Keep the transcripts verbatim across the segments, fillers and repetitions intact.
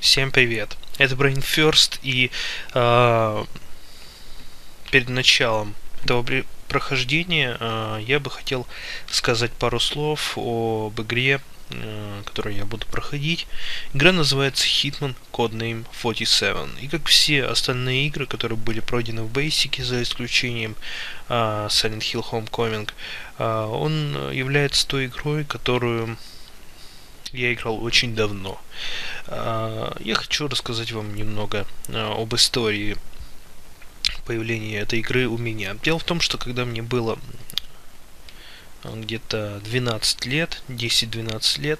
Всем привет! Это Brain First, и э, перед началом этого прохождения э, я бы хотел сказать пару слов об игре, э, которую я буду проходить. Игра называется Hitman Codename сорок семь, и как все остальные игры, которые были пройдены в Basic, за исключением э, Silent Hill Homecoming, э, он является той игрой, которую я играл очень давно. Я хочу рассказать вам немного об истории появления этой игры у меня. Дело в том, что когда мне было где-то двенадцать лет, десять-двенадцать лет,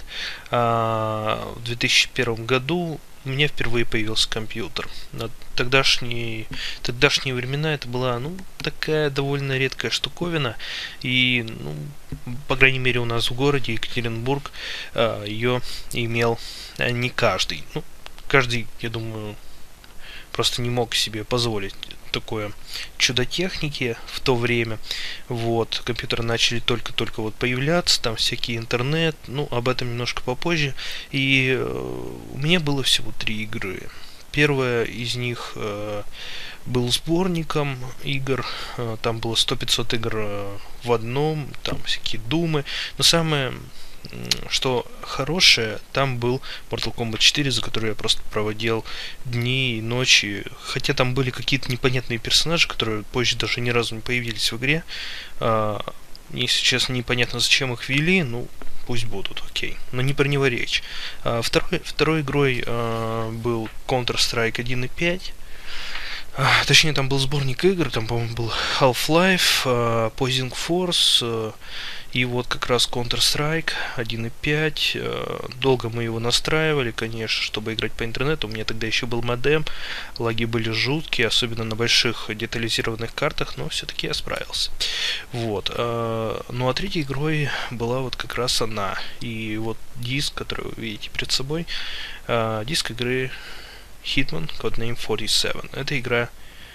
в две тысячи первом году у меня впервые появился компьютер. На тогдашние, тогдашние времена это была, ну, такая довольно редкая штуковина, и, ну, по крайней мере, у нас в городе Екатеринбург ее имел не каждый. Ну, каждый, я думаю, просто не мог себе позволить такое чудо техники в то время. Вот, компьютеры начали только-только вот появляться, там всякий интернет, ну, об этом немножко попозже. И э, у меня было всего три игры. Первая из них э, был сборником игр, э, там было сто-пятьсот игр э, в одном, там всякие думы. Но самое что хорошее, там был Mortal Kombat четыре, за который я просто проводил дни и ночи. Хотя там были какие-то непонятные персонажи, которые позже даже ни разу не появились в игре. А, если честно, непонятно, зачем их ввели, ну, пусть будут, окей. Но не про него речь. А, второй, второй игрой а, был Counter-Strike один и пять. А, точнее, там был сборник игр, там, по-моему, был Half-Life, а, Posing Force, а, и вот как раз Counter-Strike один и пять. Долго мы его настраивали, конечно, чтобы играть по интернету. У меня тогда еще был модем. Лаги были жуткие, особенно на больших детализированных картах, но все-таки я справился. Вот. Ну а третьей игрой была вот как раз она. И вот диск, который вы видите перед собой, диск игры Hitman Codename сорок семь. Эта игра,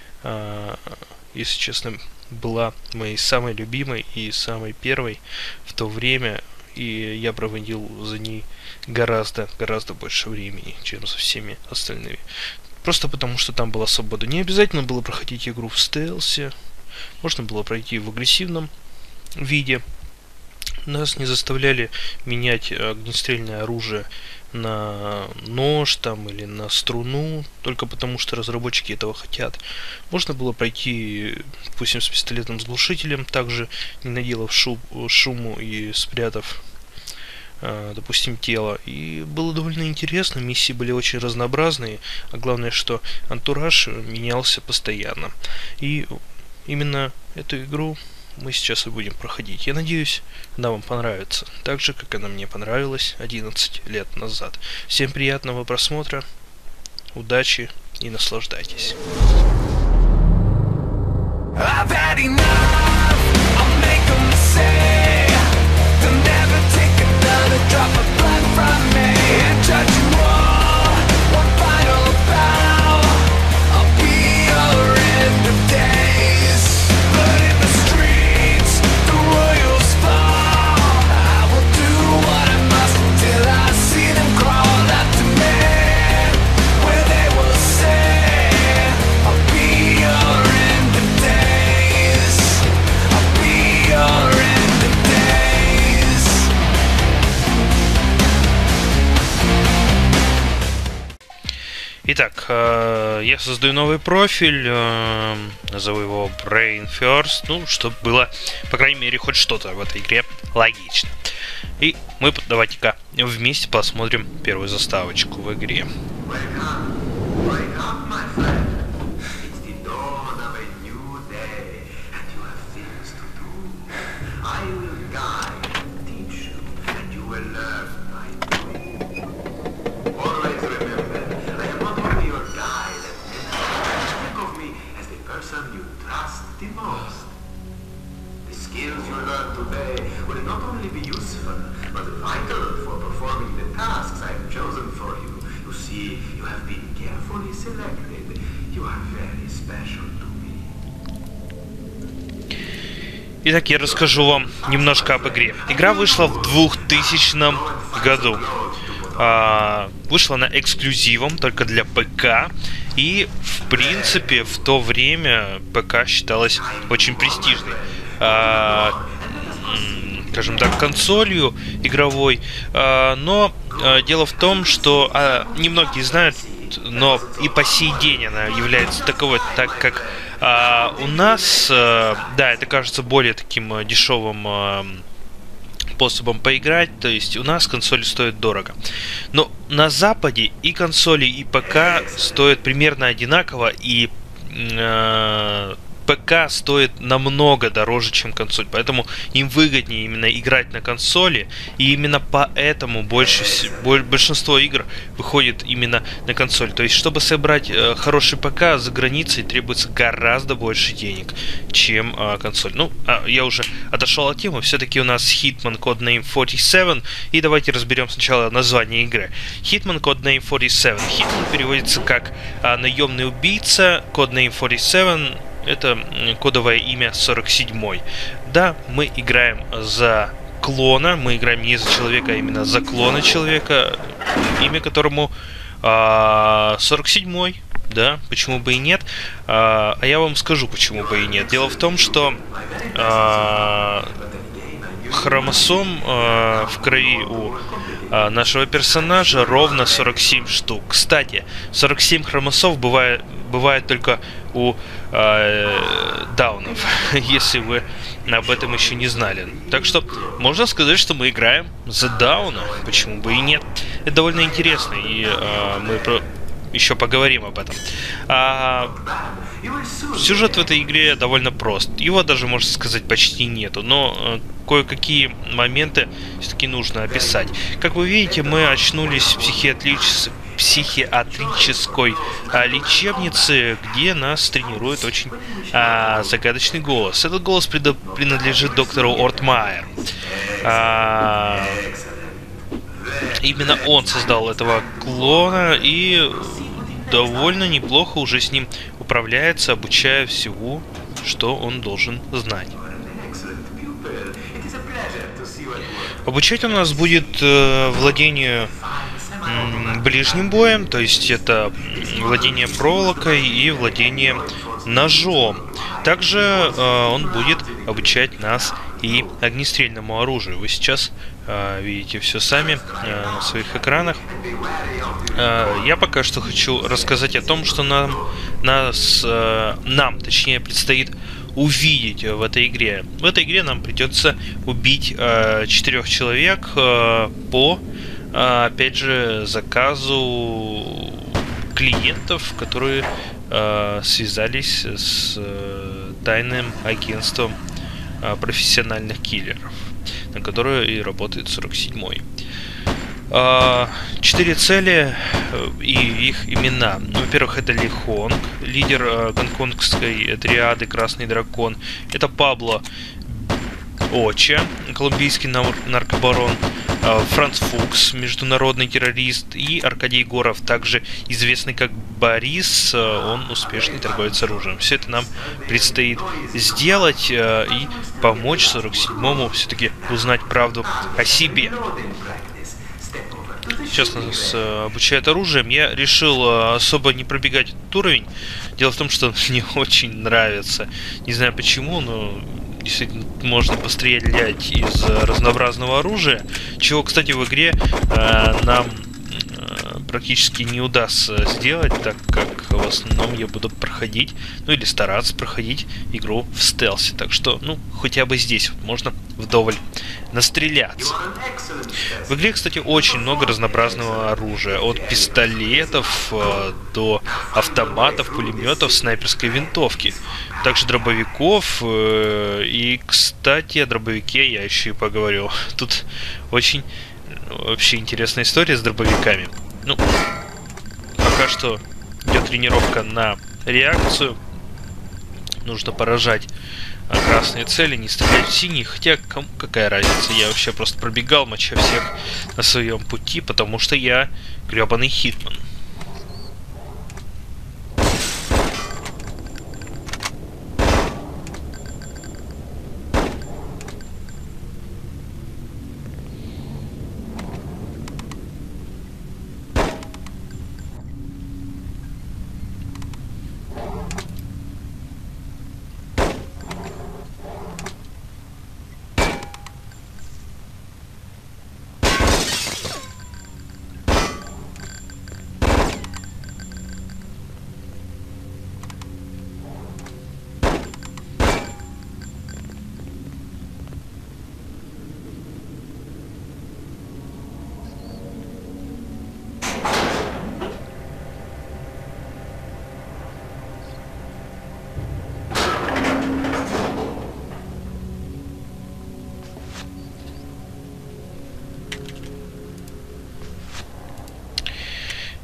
если честно, была моей самой любимой и самой первой в то время, и я проводил за ней гораздо, гораздо больше времени, чем со всеми остальными. Просто потому, что там была свобода. Не обязательно было проходить игру в стелсе, можно было пройти в агрессивном виде. Нас не заставляли менять огнестрельное оружие на нож там или на струну, только потому что разработчики этого хотят. Можно было пройти, допустим, с пистолетом с глушителем, также не наделав шум, шуму и спрятав, э, допустим, тело. И было довольно интересно, миссии были очень разнообразные, а главное, что антураж менялся постоянно. И именно эту игру мы сейчас и будем проходить. Я надеюсь, она вам понравится, так же, как она мне понравилась одиннадцать лет назад. Всем приятного просмотра, удачи и наслаждайтесь. Итак, э, я создаю новый профиль, э, назову его Brain First, ну, чтобы было, по крайней мере, хоть что-то в этой игре логично. И мы давайте-ка вместе посмотрим первую заставочку в игре. Итак, я расскажу вам немножко об игре. Игра вышла в двухтысячном году. А, вышла она эксклюзивом только для ПК. И, в принципе, в то время ПК считалась очень престижной, а, скажем так, консолью игровой. А, но а, дело в том, что а, немногие знают, но и по сей день она является таковой, так как а, у нас, а, да, это кажется более таким а, дешевым а, способом поиграть, то есть у нас консоли стоят дорого. Но на Западе и консоли, и ПК стоят примерно одинаково, и э, ПК стоит намного дороже, чем консоль, поэтому им выгоднее именно играть на консоли, и именно поэтому больше, большинство игр выходит именно на консоль. То есть, чтобы собрать э, хороший ПК за границей, требуется гораздо больше денег, чем э, консоль. Ну, а я уже отошел от темы, все-таки у нас Hitman Codename сорок семь, и давайте разберем сначала название игры. Hitman Codename сорок семь. Hitman переводится как э, наемный убийца, Codename сорок семь. Это кодовое имя сорок седьмой. Да, мы играем за клона, мы играем не за человека, а именно за клона человека, имя которому а, сорок седьмой. Да, почему бы и нет? А, а я вам скажу, почему бы и нет. Дело в том, что а, хромосом а, в крови у а, нашего персонажа ровно сорок семь штук. Кстати, сорок семь хромосом бывает, бывает только у э, даунов, если вы об этом еще не знали. Так что можно сказать, что мы играем за дауна, почему бы и нет. Это довольно интересно, и э, мы про... еще поговорим об этом. А, сюжет в этой игре довольно прост. Его даже, можно сказать, почти нету, но э, кое-какие моменты все-таки нужно описать. Как вы видите, мы очнулись в психиатрической психиатрической а, лечебнице, где нас тренирует очень а, загадочный голос. Этот голос предо- принадлежит доктору Ортмайер. А, именно он создал этого клона и довольно неплохо уже с ним управляется, обучая всего, что он должен знать. Обучать он нас будет э, владению ближним боем, то есть это владение проволокой и владение ножом. Также э, он будет обучать нас и огнестрельному оружию. Вы сейчас э, видите все сами э, на своих экранах. Э, я пока что хочу рассказать о том, что нам, нас, э, нам точнее, предстоит увидеть в этой игре. В этой игре нам придется убить э, четырех человек э, по опять же заказу клиентов, которые э, связались с э, тайным агентством э, профессиональных киллеров, на которое и работает сорок седьмой. Четыре цели и их имена. Во-первых, это Ли Хонг, лидер э, гонконгской триады Красный Дракон. Это Пабло Оча, колумбийский наркобарон. Франц Фукс, международный террорист, и Аркадий Горов, также известный как Борис, он успешный торговец оружием. Все это нам предстоит сделать и помочь сорок седьмому все-таки узнать правду о себе. Сейчас нас обучают оружием. Я решил особо не пробегать этот уровень. Дело в том, что он мне очень нравится. Не знаю почему, но действительно можно пострелять из разнообразного оружия, чего, кстати, в игре э, нам э, практически не удастся сделать, так как в основном я буду проходить, ну или стараться проходить игру в стелсе. Так что, ну, хотя бы здесь вот можно вдоволь настреляться. В игре, кстати, очень много разнообразного оружия. От пистолетов э, до автоматов, пулеметов, снайперской винтовки. Также дробовиков. Э, и, кстати, о дробовике я еще и поговорю. Тут очень вообще интересная история с дробовиками. Ну, пока что идет тренировка на реакцию. Нужно поражать красные цели, не стрелять в синие, хотя кому какая разница, я вообще просто пробегал, моча всех на своем пути, потому что я гребаный хитман.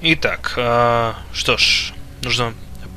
Итак, э, что ж, нужно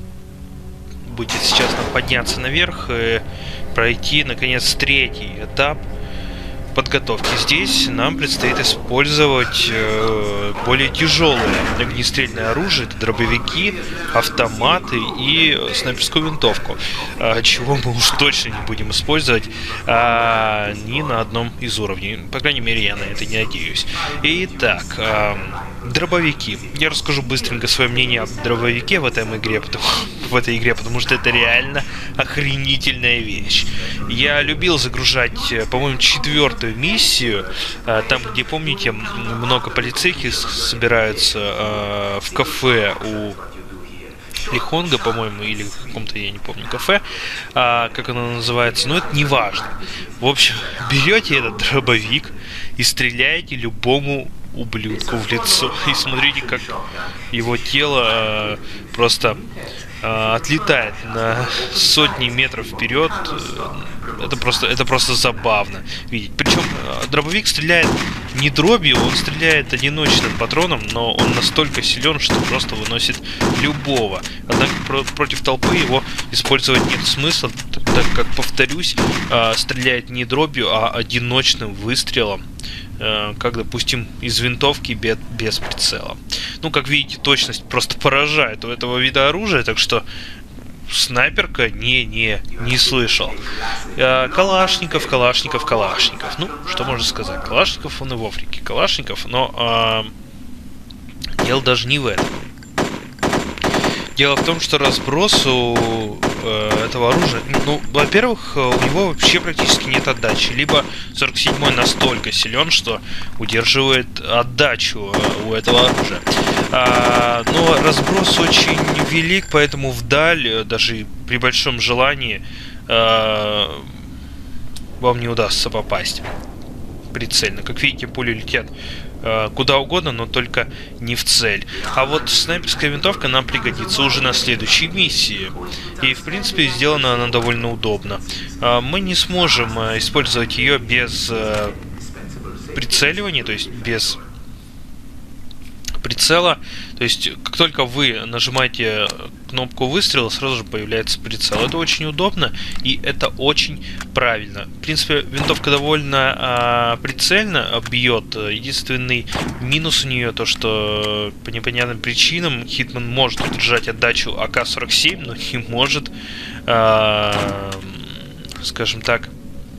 будет сейчас нам подняться наверх и пройти, наконец, третий этап подготовки. Здесь нам предстоит использовать э, более тяжелое огнестрельное оружие, это дробовики, автоматы и снайперскую винтовку, э, чего мы уж точно не будем использовать э, ни на одном из уровней. По крайней мере, я на это не надеюсь. Итак, э, дробовики. Я расскажу быстренько свое мнение об дробовике в этом игре, потому, в этой игре, потому что это реально охренительная вещь. Я любил загружать, по-моему, четвертую миссию, там, где, помните, много полицейских собираются э, в кафе у Лихонга, по-моему, или в каком-то, я не помню, кафе, а, как оно называется, но это не важно. В общем, берете этот дробовик и стреляете любому ублюдку в лицо. И смотрите, как его тело э, просто э, отлетает на сотни метров вперед. Это просто, это просто забавно видеть. Причем э, дробовик стреляет не дробью, он стреляет одиночным патроном, но он настолько силен, что просто выносит любого. Однако про против толпы его использовать нет смысла, так как, повторюсь, э, стреляет не дробью, а одиночным выстрелом. Как, допустим, из винтовки без, без прицела. Ну, как видите, точность просто поражает у этого вида оружия, так что снайперка не-не, не слышал. Калашников, Калашников, Калашников. Ну, что можно сказать? Калашников он и в Африке. Калашников, но а, дело даже не в этом. Дело в том, что разброс у э, этого оружия, ну, во-первых, у него вообще практически нет отдачи. Либо сорок седьмой настолько силен, что удерживает отдачу э, у этого оружия. А, но разброс очень велик, поэтому вдаль, даже при большом желании, э, вам не удастся попасть прицельно. Как видите, пули летят куда угодно, но только не в цель. А вот снайперская винтовка нам пригодится уже на следующей миссии. И, в принципе, сделана она довольно удобно. Мы не сможем использовать ее без прицеливания, то есть без прицела. То есть, как только вы нажимаете кнопку выстрела, сразу же появляется прицел. Это очень удобно и это очень правильно. В принципе, винтовка довольно а, прицельно бьет. Единственный минус у нее то, что по непонятным причинам Хитман может удержать отдачу А К сорок семь, но не может, а, скажем так,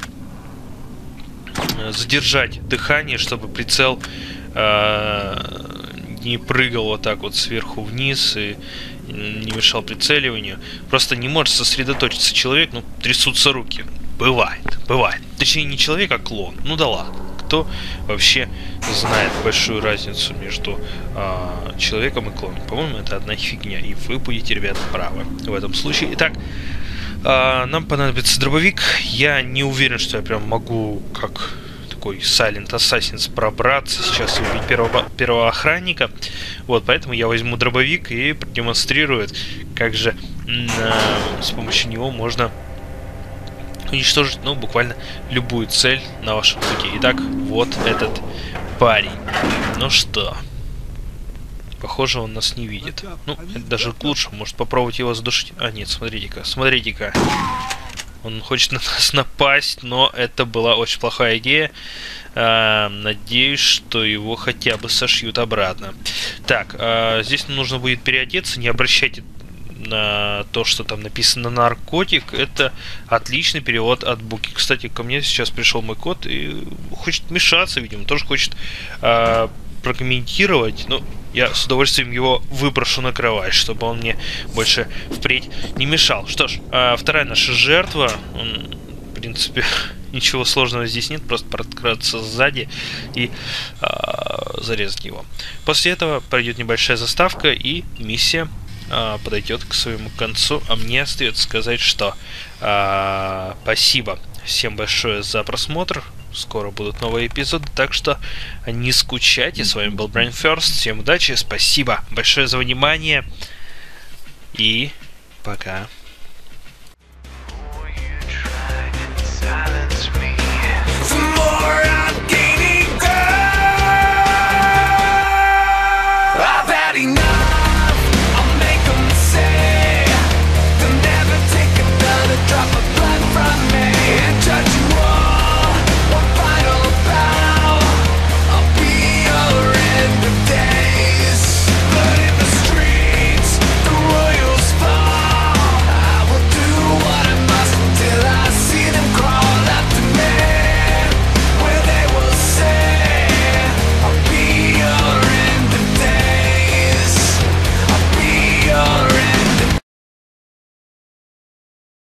задержать дыхание, чтобы прицел а, не прыгал вот так вот сверху вниз и не мешал прицеливанию. Просто не может сосредоточиться человек, ну, трясутся руки. Бывает, бывает. Точнее, не человек, а клон. Ну да ладно. Кто вообще знает большую разницу между а, человеком и клоном? По-моему, это одна фигня. И вы будете, ребята, правы в этом случае. Итак, а, нам понадобится дробовик. Я не уверен, что я прям могу, как такой Silent Assassin, пробраться сейчас и убить первого, первого охранника. Вот, поэтому я возьму дробовик и продемонстрирую, как же э, с помощью него можно уничтожить, ну, буквально любую цель на вашем пути. Итак, вот этот парень. Ну что, похоже, он нас не видит. Ну, это даже лучше, может попробовать его задушить. А, нет, смотрите-ка, смотрите-ка. Он хочет на нас напасть, но это была очень плохая идея. А, надеюсь, что его хотя бы сошьют обратно. Так, а, здесь нам нужно будет переодеться. Не обращайте на то, что там написано наркотик. Это отличный перевод от Буки. Кстати, ко мне сейчас пришел мой кот и хочет вмешаться, видимо, тоже хочет а, прокомментировать. Ну, я с удовольствием его выброшу на кровать, чтобы он мне больше впредь не мешал. Что ж, а, вторая наша жертва. Он, в принципе, ничего сложного здесь нет. Просто проткнуться сзади и а, зарезать его. После этого пройдет небольшая заставка и миссия а, подойдет к своему концу. А мне остается сказать, что а, спасибо всем большое за просмотр. Скоро будут новые эпизоды, так что не скучайте. С вами был Brain First. Всем удачи, спасибо большое за внимание и пока.